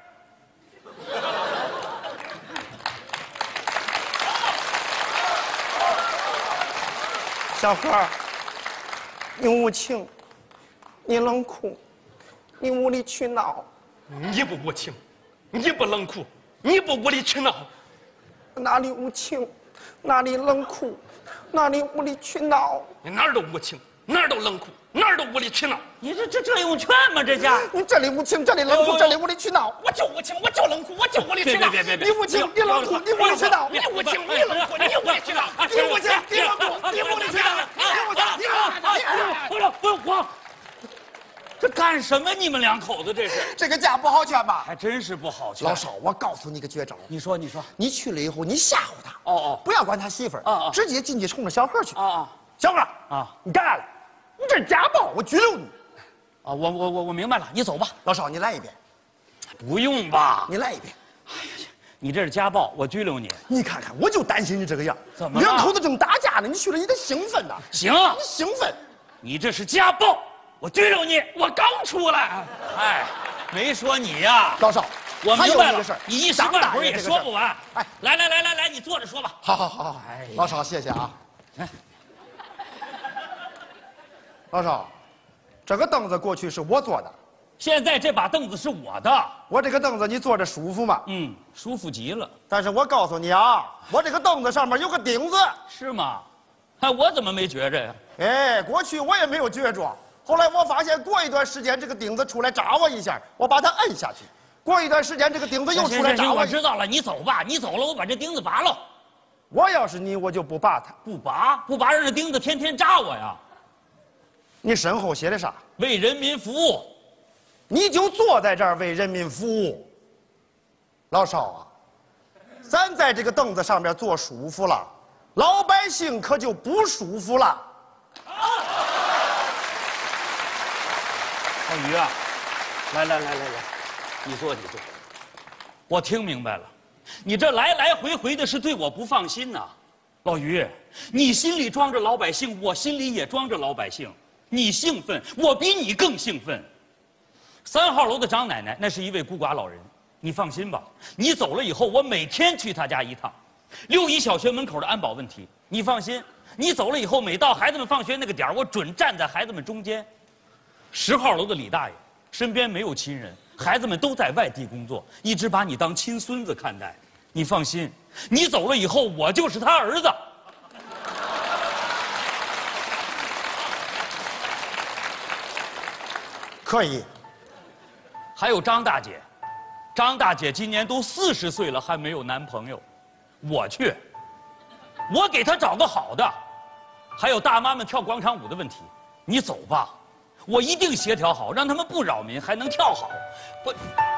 小何，你无情，你冷酷，你无理取闹。 你不无情，你不冷酷，你不无理取闹。 哪里无情，哪里冷酷，哪里无理取闹？ 你哪儿都无情，哪儿都冷酷，哪儿都无理取闹。 你这用劝吗？这下你这里无情，这里冷酷，这里无理取闹。 我就无情，我就冷酷，我就无理取闹。 别！ 你无情，你冷酷，你无理取闹。 你无情，你冷酷，你无理取闹。 你无情，你冷酷，你无理取闹。 我，这干什么？你们两口子这是？ 这个架不好劝吧？ 还真是不好劝。 老少，我告诉你个绝招。 你说， 你去了以后，你吓唬他。不要管他媳妇儿。 直接进去冲着小何去。小何啊， 你干啥了？你这家暴，我拘留你。 我明白了，你走吧。 老少，你来一遍。 不用吧？ 你来一遍。 哎呀，你这是家暴，我拘留你。 你看看，我就担心你这个样。 怎么了？ 两口子正打架呢，你去了你得兴奋呐。 行， 你兴奋。 你这是家暴，我拘留你。 我刚出来。 哎，没说你呀。 老少， 我明白了。 事你一时半会儿也说不完。哎，来，你坐着说吧。 好。哎，老少，谢谢啊。老少，这个凳子过去是我坐的， 现在这把凳子是我的。 我这个凳子你坐着舒服吗？ 舒服极了。 但是我告诉你啊，我这个凳子上面有个钉子。 是吗？哎，我怎么没觉着呀？ 哎，过去我也没有觉着，后来我发现过一段时间这个钉子出来扎我一下，我把它摁下去。过一段时间这个钉子又出来扎我。 我知道了，你走吧，你走了，我把这钉子拔了。 我要是你，我就不拔它。 不拔，让这钉子天天扎我呀。 你身后写的啥？ 为人民服务。 你就坐在这儿为人民服务。老少啊，咱在这个凳子上面坐舒服了，老百姓可就不舒服了。 小鱼啊，来，你坐。我听明白了，你这来回的是对我不放心呐。老于，你心里装着老百姓，我心里也装着老百姓。你兴奋，我比你更兴奋。3号楼的张奶奶，那是一位孤寡老人。你放心吧，你走了以后，我每天去她家一趟。6一小学门口的安保问题，你放心，你走了以后，每到孩子们放学那个点儿，我准站在孩子们中间。10号楼的李大爷，身边没有亲人，孩子们都在外地工作，一直把你当亲孙子看待。你放心，你走了以后，我就是他儿子。 可以。 还有张大姐，张大姐今年都40岁了，还没有男朋友，我去，我给她找个好的。还有大妈们跳广场舞的问题，你走吧，我一定协调好，让他们不扰民，还能跳好。不。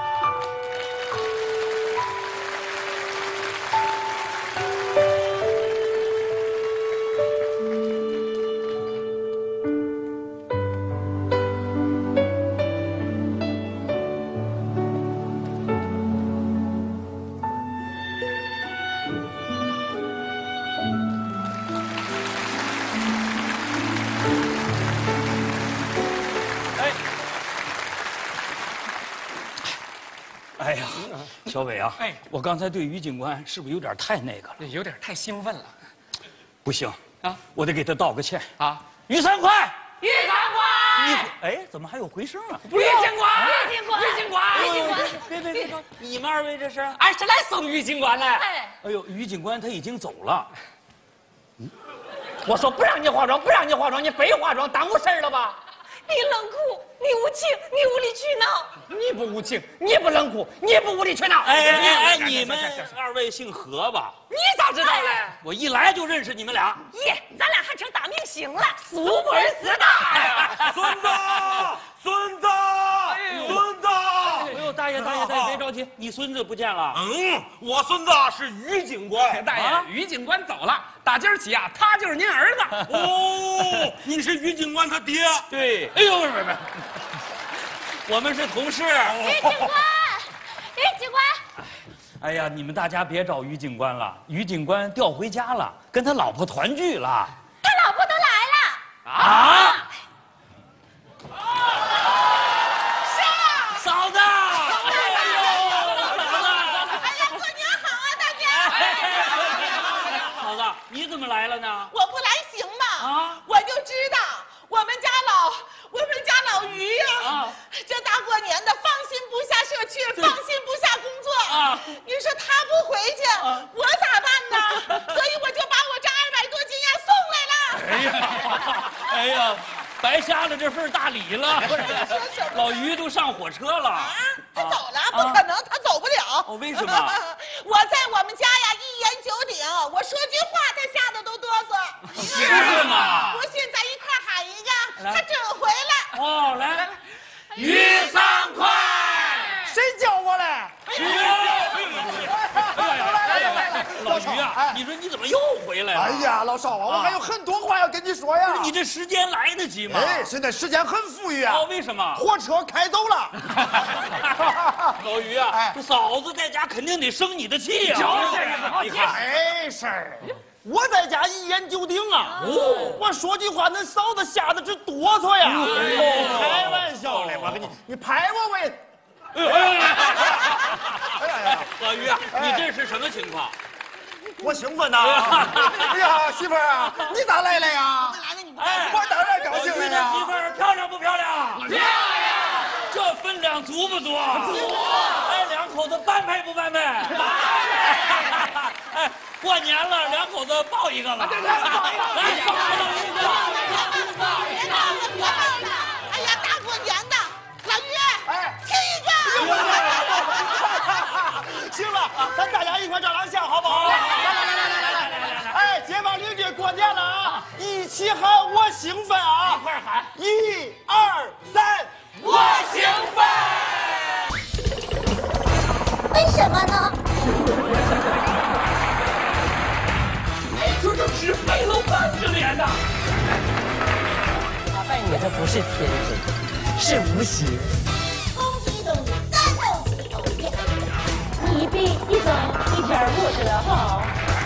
哎呀，小伟啊，哎，我刚才对于警官是不是有点太那个了？ 有点太兴奋了。 不行啊，我得给他道个歉啊！ 于三快， 于三快， 哎，怎么还有回声啊？ 于警官，于警官，于警官， 别，你们2位这是？ 俺是来送于警官来。 哎呦，于警官他已经走了。 我说不让你化妆，不让你化妆，你非化妆，耽误事儿了吧？ 你冷酷，你无情，你无理取闹。 你不无情，你不冷酷，你不无理取闹。 哎，你们2位姓何吧？ 你咋知道嘞？ 我一来就认识你们俩。 耶，咱俩还成大明星了， 苏贝斯的。 孙子，孙子，孙子！ 哎呦，大爷，别着急，你孙子不见了。 我孙子是于警官。 大爷，于警官走了，打今儿起啊，他就是您儿子。 哦，你是于警官他爹？ 对。哎呦，不是，我们是同事。 于警官，于警官。 哎呀，你们大家别找于警官了，于警官调回家了，跟他老婆团聚了。 他老婆都来了。 啊？ 谁呀？ 嫂子。你怎么来了呢？ 我不来行吗？啊！我就知道我们家老于呀，这大过年的放心不下社区，放心不下工作啊！你说他不回去，我咋办呢？所以我就把我这200多斤呀送来了。 哎呀，白瞎了这份大礼了。老于都上火车了。啊， 他走了？不可能，他走不了。 哦，为什么？ 我在我们家呀一言九鼎，我说句话他吓得都哆嗦。 是吗？ 不信咱一块喊一个，他准回来。 哦，来，于三快， 谁叫我嘞？ 老于啊，你说你怎么又回来了？ 哎呀，老少啊，我还有很多话要跟你说呀。 你这时间来得及吗？ 哎，现在时间很富裕啊。 哦，为什么？ 火车开走了。 老于啊，这嫂子在家肯定得生你的气呀。 你看，没事儿，我在家一言九鼎啊。哦，我说句话，那嫂子吓得直哆嗦呀。开玩笑嘞，我跟你拍我也。 老于啊，你这是什么情况？ 我兴奋呐！哎呀，媳妇儿啊，你咋来了呀？ 我来了，你不哎， 我当然高兴了呀！ 媳妇儿漂亮不漂亮？漂亮！这分量足不足？足！哎，2口子般配不般配？般配！哎，过年了，2口子抱一个吧！来，抱一个！ 哎呀，大过年的，老于，哎，亲一个！ 行了，咱大家一块照张相，好不好？来！哎，街坊邻居过年了啊，一起喊我兴奋啊！ 一块喊 ！1、2、3， 我兴奋！ 为什么呢？ 这就是费了半个脸呐！ 打败你的不是天真，是无邪。 攻击动物，战斗机动物。 你一兵一走，一点儿不得好。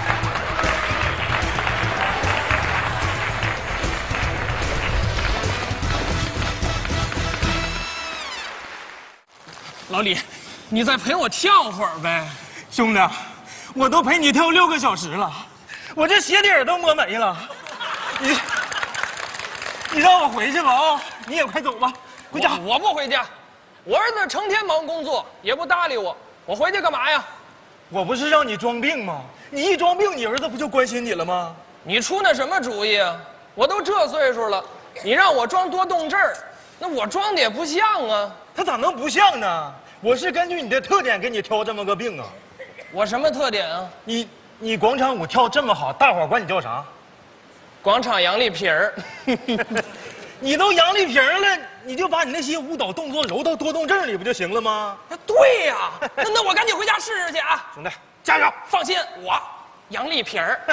老李，你再陪我跳会儿呗。 兄弟，我都陪你跳6个小时了，我这鞋底儿都磨没了。你让我回去吧啊！你也快走吧，回家。 我不回家，我儿子成天忙工作，也不搭理我，我回去干嘛呀？ 我不是让你装病吗？你一装病，你儿子不就关心你了吗？ 你出那什么主意啊？我都这岁数了，你让我装多动劲儿， 那我装的也不像啊。 他咋能不像呢？我是根据你的特点给你挑这么个病啊。 我什么特点啊？ 你广场舞跳这么好，大伙儿管你叫啥？ 广场杨丽萍儿。 你都杨丽萍了，你就把你那些舞蹈动作揉到多动症里不就行了吗？ 对呀，那我赶紧回家试试去啊！ 兄弟，加油！ 放心，我杨丽萍儿。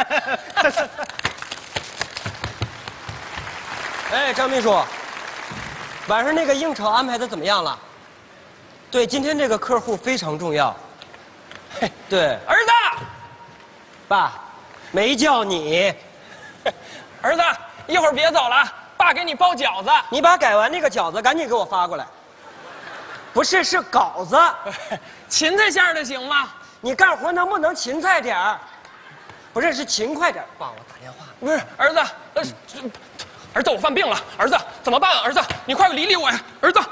哎，张秘书，晚上那个应酬安排的怎么样了？对，今天这个客户非常重要。嘿，对， 儿子， 爸，没叫你。 儿子，一会儿别走了，爸给你包饺子。 你把改完那个饺子赶紧给我发过来。不是，是稿子。 芹菜馅的行吗？ 你干活能不能勤快点儿？不是，是勤快点儿。爸，我打电话。 不是，儿子，儿子，我犯病了，儿子怎么办啊？儿子，你快理理我呀，儿子。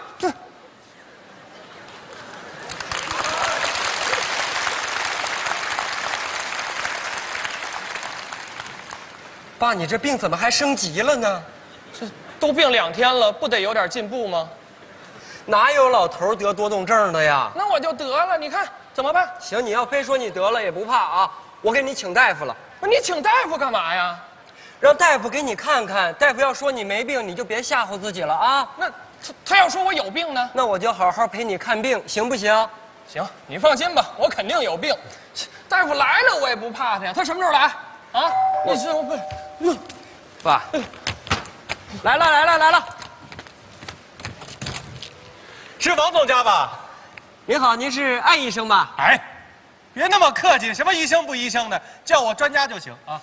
爸，你这病怎么还升级了呢？ 这都病2天了，不得有点进步吗？ 哪有老头得多动症的呀？ 那我就得了，你看怎么办？ 行，你要非说你得了也不怕啊，我给你请大夫了。 不是你请大夫干嘛呀？ 让大夫给你看看，大夫要说你没病，你就别吓唬自己了啊。 那他要说我有病呢？ 那我就好好陪你看病，行不行？ 行，你放心吧，我肯定有病。大夫来了我也不怕他呀，他什么时候来？啊？你是我不。 爸，来了， 是王总家吧？ 您好，您是艾医生吧？ 哎，别那么客气，什么医生不医生的，叫我专家就行啊。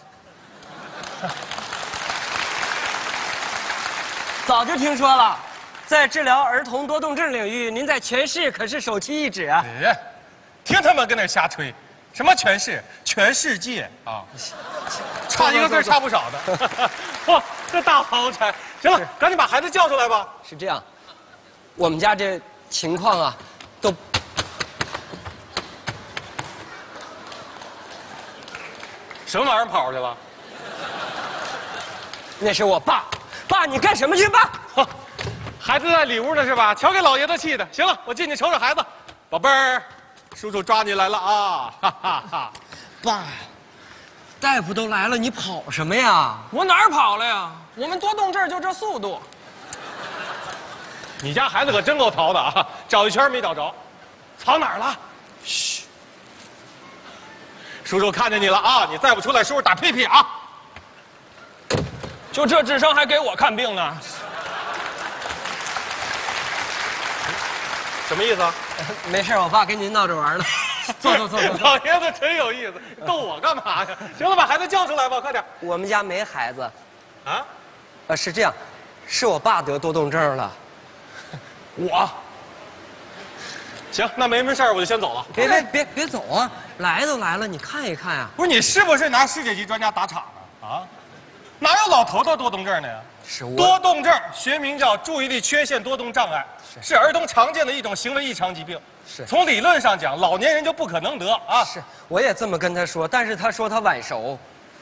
早就听说了，在治疗儿童多动症领域，您在全市可是首屈一指啊！ 听他们跟那瞎吹，什么全市，全世界啊，差一个字差不少的。哇，这大好彩！行了，赶紧把孩子叫出来吧。 是这样，我们家这情况啊，都什么玩意儿跑出去了？ 那是我爸。爸，你干什么去？爸， 孩子在里屋呢是吧？瞧给老爷子气的。行了，我进去瞅瞅孩子。宝贝儿，叔叔抓你来了啊！哈哈哈。 爸，大夫都来了，你跑什么呀？ 我哪儿跑了呀？我们多动症就这速度。 你家孩子可真够淘的啊！找一圈没找着，藏哪儿了？嘘，叔叔看见你了啊！你再不出来，叔叔打屁屁啊！ 就这智商还给我看病呢？ 什么意思啊？ 没事，我爸跟您闹着玩呢。坐。 老爷子真有意思，逗我干嘛呀？行了，把孩子叫出来吧，快点。 我们家没孩子。 啊？ 是这样，是我爸得多动症了。 我。行，那没事儿，我就先走了。 别走啊！来都来了，你看一看呀。 不是你是不是拿世界级专家打场啊？啊？哪有老头得多动症的呀？ 是我。 多动症学名叫注意力缺陷多动障碍，是儿童常见的一种行为异常疾病。 是。 从理论上讲，老年人就不可能得啊。 是，我也这么跟他说，但是他说他晚熟。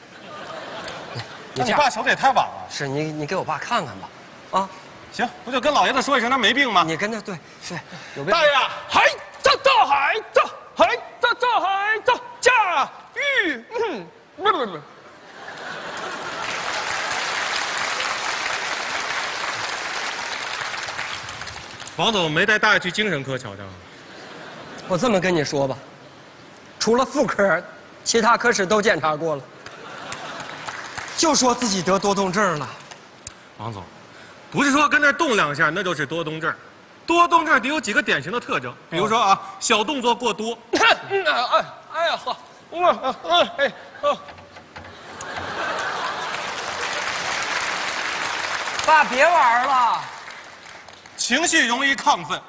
你爸熟的也太晚了。 是你给我爸看看吧，啊。 行，不就跟老爷子说一声他没病吗？ 你跟他对是有病。 大爷， 孩子，孩子，驾驭，不。 王总没带大爷去精神科瞧瞧。 我这么跟你说吧，除了妇科，其他科室都检查过了，就说自己得多动症了。 王总，不是说跟那动2下那就是多动症，多动症得有几个典型的特征，比如说啊，小动作过多。 哎呀呵， 爸，别玩了。 情绪容易亢奋，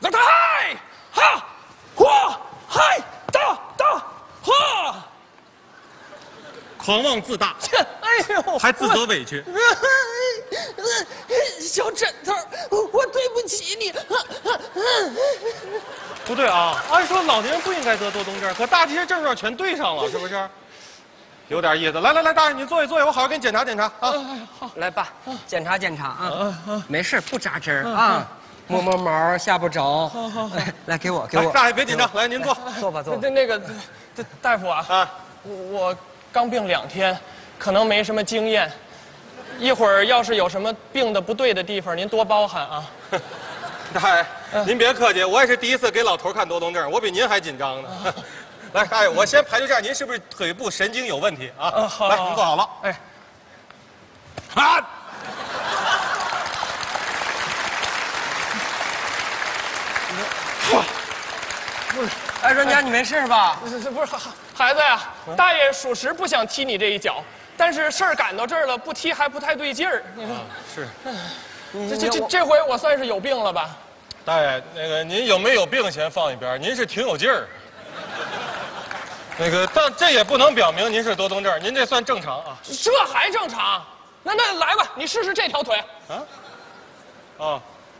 狂妄自大， 哎呦， 还自责委屈。 小枕头，我对不起你。 不对啊，按说老年人不应该得多动症，可大这些症状全对上了，是不是？ 有点意思。来来来，大爷您坐下坐下，我好好给你检查检查啊。 好，来爸，检查检查啊。没事，不扎针啊，摸摸毛，吓不着。来给我。 大爷别紧张，来您坐。 坐吧。 那个，大夫啊，我刚病2天，可能没什么经验。一会儿要是有什么病的不对的地方，您多包涵啊。 大爷，您别客气，我也是第一次给老头看多动症，我比您还紧张呢。来，大爷，我先排除一下，您是不是腿部神经有问题啊？ 好， 来，您坐好了。 哎， 啊！ 不是，艾专家，你没事吧？ 不是，孩子呀，大爷属实不想踢你这一脚，但是事儿赶到这儿了，不踢还不太对劲儿。你说是， 这回我算是有病了吧？ 大爷，那个您有没有病先放一边，您是挺有劲儿。那个，但这也不能表明您是多动症，您这算正常啊。 这还正常？那来吧，你试试这条腿。 啊？哦。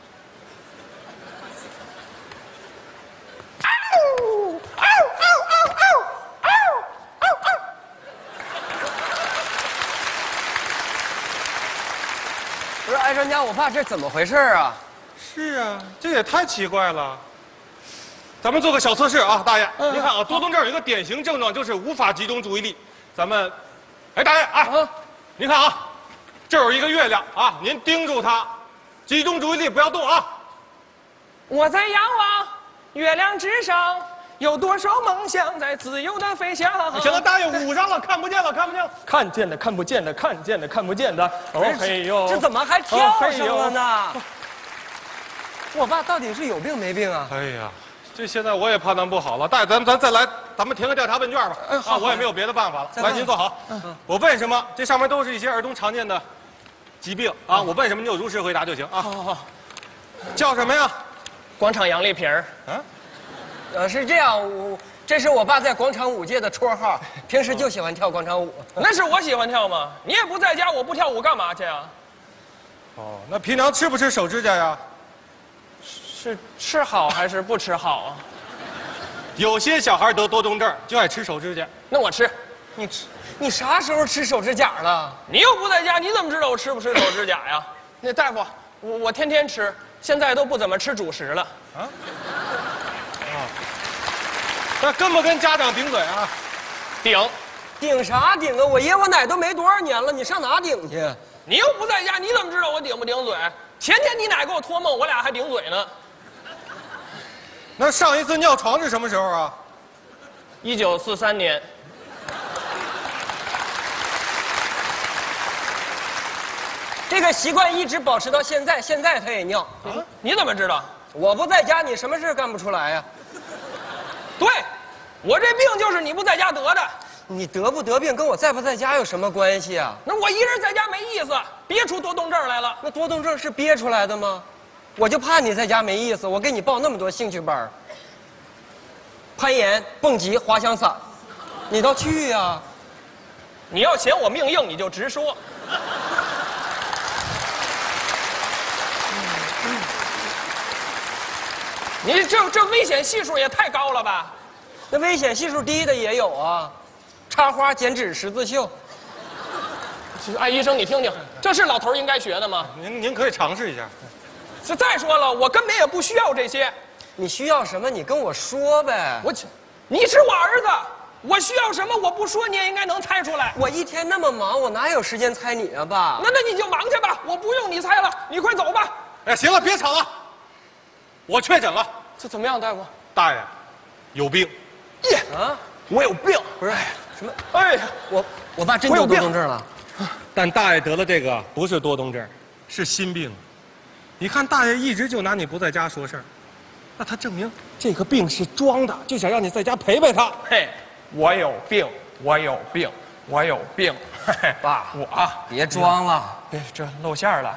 不是，艾专家，我爸这怎么回事啊？ 是啊，这也太奇怪了。咱们做个小测试啊，大爷，您看啊，多动症有一个典型症状就是无法集中注意力。咱们，哎，大爷啊，您看啊，这有一个月亮啊，您盯住它，集中注意力，不要动啊。 我在仰望月亮之上，有多少梦想在自由的飞翔。 行了，大爷捂上了，看不见了，看不见了。 看见的看不见的，看见的看不见的。哦嘿呦， 这怎么还跳上了呢？我爸到底是有病没病啊？ 哎呀，这现在我也判断不好了。大爷，咱再来，咱们填个调查问卷吧。 好， 我也没有别的办法了。来，您坐好。我问什么，这上面都是一些儿童常见的疾病啊。我问什么，你就如实回答就行啊。 好。 叫什么呀？ 广场杨丽萍儿。 是这样，这是我爸在广场舞界的绰号，平时就喜欢跳广场舞。 那是我喜欢跳吗？你也不在家，我不跳舞干嘛去啊？ 哦，那平常吃不吃手指甲呀？ 是吃好还是不吃好啊？ 有些小孩得多动症就爱吃手指甲。 那我吃。 你啥时候吃手指甲了？ 你又不在家，你怎么知道我吃不吃手指甲呀？那大夫，我天天吃，现在都不怎么吃主食了。啊？ 那跟不跟家长顶嘴啊？ 顶啥顶啊？我爷我奶都没多少年了，你上哪顶去？ 你又不在家，你怎么知道我顶不顶嘴？前天你奶给我托梦，我俩还顶嘴呢。 那上一次尿床是什么时候啊 ？1943年。 这个习惯一直保持到现在，现在他也尿。 你怎么知道？ 我不在家，你什么事干不出来呀？ 对，我这病就是你不在家得的。 你得不得病跟我在不在家有什么关系啊？ 那我一人在家没意思，憋出多动症来了。 那多动症是憋出来的吗？我就怕你在家没意思，我给你报那么多兴趣班，攀岩、蹦极、滑翔伞，你倒去呀！ 你要嫌我命硬，你就直说。你这危险系数也太高了吧？ 那危险系数低的也有啊，插花、剪纸、十字绣。 哎，医生，你听听，这是老头应该学的吗？ 您可以尝试一下。 再说了，我根本也不需要这些。 你需要什么？你跟我说呗。 你是我儿子，我需要什么我不说你也应该能猜出来。 我一天那么忙，我哪有时间猜你啊，爸？ 那你就忙去吧，我不用你猜了，你快走吧。 哎，行了，别吵了。我确诊了。 这怎么样，大夫？ 大爷，有病。 啊！ 我有病。 不是什么？ 哎， 我爸真得多动症了。 但大爷得了这个不是多动症，是心病。你看大爷一直就拿你不在家说事儿，那他证明这个病是装的，就想让你在家陪陪他。 嘿，我有病，我有病，我有病。嘿嘿， 爸， 我别装了， 这露馅了。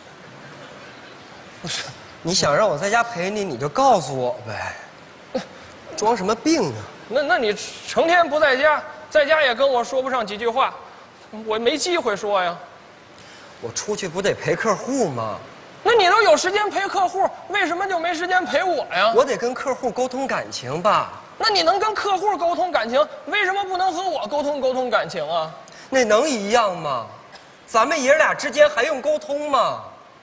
不是，你想让我在家陪你，你就告诉我呗。装什么病啊？ 那你成天不在家，在家也跟我说不上几句话，我没机会说呀。 我出去不得陪客户吗？ 那你都有时间陪客户，为什么就没时间陪我呀？ 我得跟客户沟通感情吧。 那你能跟客户沟通感情，为什么不能和我沟通感情啊？ 那能一样吗？咱们爷俩之间还用沟通吗？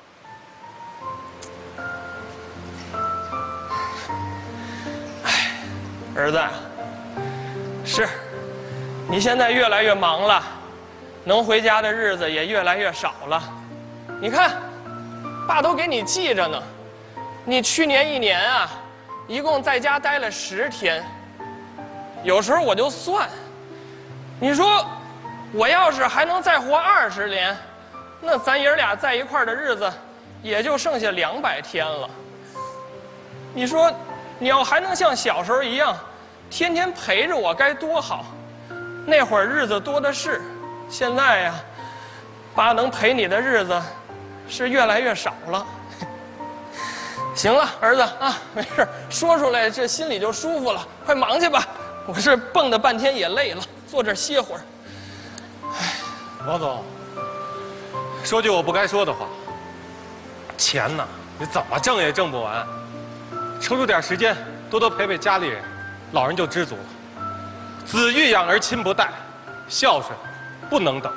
儿子，是，你现在越来越忙了，能回家的日子也越来越少了。你看，爸都给你记着呢。你去年1年啊，一共在家待了10天。有时候我就算，你说，我要是还能再活20年，那咱爷俩在一块儿的日子，也就剩下200天了。你说，你要还能像小时候一样，天天陪着我，该多好！那会儿日子多的是，现在呀，爸能陪你的日子，是越来越少了。行了，儿子啊，没事，说出来这心里就舒服了。快忙去吧，我是蹦跶半天也累了，坐这儿歇会儿。 王总，说句我不该说的话，钱呢，你怎么挣也挣不完，抽出点时间，多多陪陪家里人，老人就知足了。子欲养而亲不待，孝顺不能等。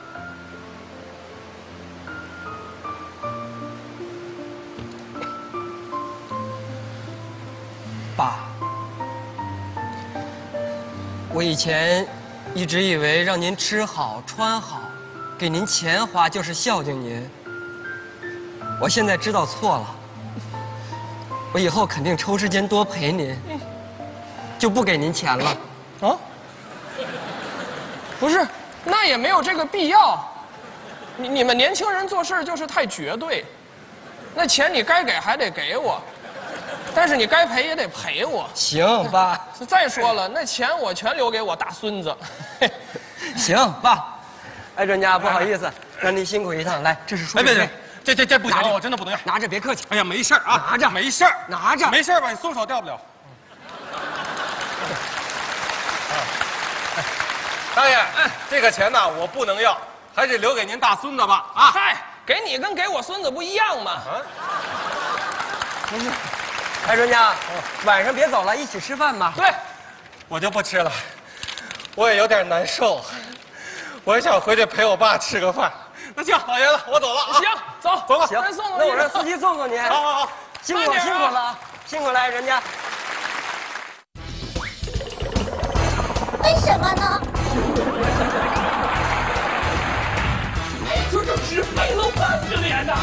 爸，我以前一直以为让您吃好穿好，给您钱花就是孝敬您。我现在知道错了，我以后肯定抽时间多陪您，就不给您钱了。 啊？不是，那也没有这个必要。你们年轻人做事就是太绝对，那钱你该给还得给我。但是你该赔也得赔我。 行，爸。 再说了，那钱我全留给我大孙子。 行，爸。哎，专家，不好意思，让您辛苦一趟。来，这是书。 哎，别，这不行，我真的不能要。 拿着，别客气。 哎呀，没事儿啊， 拿着， 没事儿， 拿着， 没事儿吧？你松手掉不了。大爷，这个钱呢，我不能要，还是留给您大孙子吧。啊， 嗨，给你跟给我孙子不一样吗？啊。 哎，专家，晚上别走了，一起吃饭吧。 对， 我就不吃了，我也有点难受，我也想回去陪我爸吃个饭。那行，老爷子，我走了啊。 行，走吧。 行，那我让司机送送你。 好， 辛苦了啊，辛苦了，人家。 为什么呢？ 没准就是背了半个脸呐。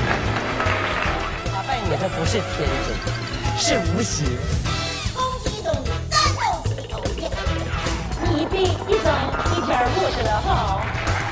打败你的不是天真。是无邪。 攻击动物战斗机偶变， 你一兵一走一点不知道好。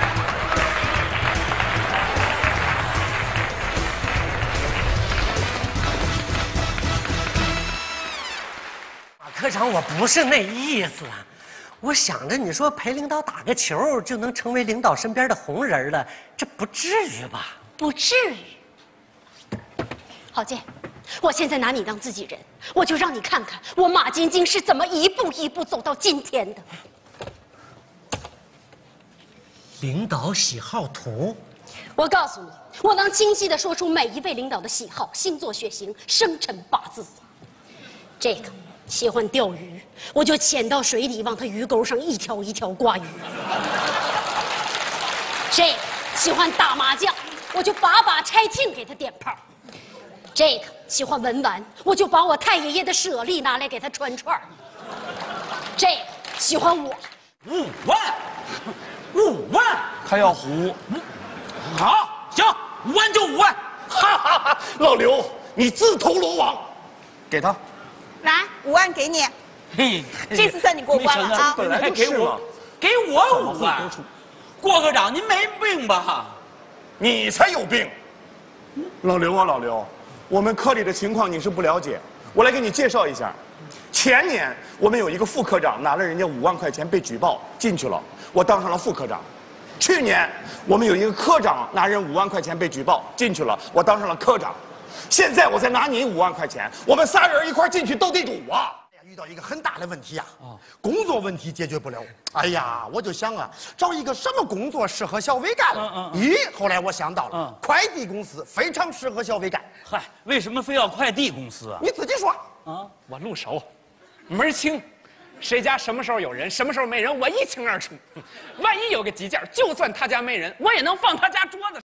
科长，我不是那意思啊，我想着你说陪领导打个球就能成为领导身边的红人了，这不至于吧？ 不至于。郝建。我现在拿你当自己人，我就让你看看我马晶晶是怎么一步一步走到今天的。 领导喜好图， 我告诉你，我能清晰地说出每一位领导的喜好、星座、血型、生辰八字。这个喜欢钓鱼，我就潜到水里往他鱼钩上一条一条挂鱼。这个喜欢打麻将，我就把把拆听给他点炮。这个喜欢文玩，我就把我太爷爷的舍利拿来给他穿串。这个喜欢我 ，5万，5万，他要胡，好，行，5万就5万， 哈哈哈！老刘，你自投罗网，给他， 来5万给你， 嘿， 这次算你过关了啊！ 本来就是嘛， 给我5万，郭科长，您没病吧？ 你才有病！老刘啊，老刘。我们科里的情况你是不了解，我来给你介绍一下。前年我们有一个副科长拿了人家5万块钱被举报进去了，我当上了副科长。去年我们有一个科长拿人5万块钱被举报进去了，我当上了科长。现在我再拿你5万块钱，我们仨人一块进去斗地主啊！ 遇到一个很大的问题呀，工作问题解决不了。哎呀，我就想啊，找一个什么工作适合小伟干了。咦，后来我想到了，快递公司非常适合小伟干。 嗨，为什么非要快递公司啊？ 你自己说。 我入手， 门儿清，谁家什么时候有人，什么时候没人，我一清二楚。万一有个急件，就算他家没人，我也能放他家桌子。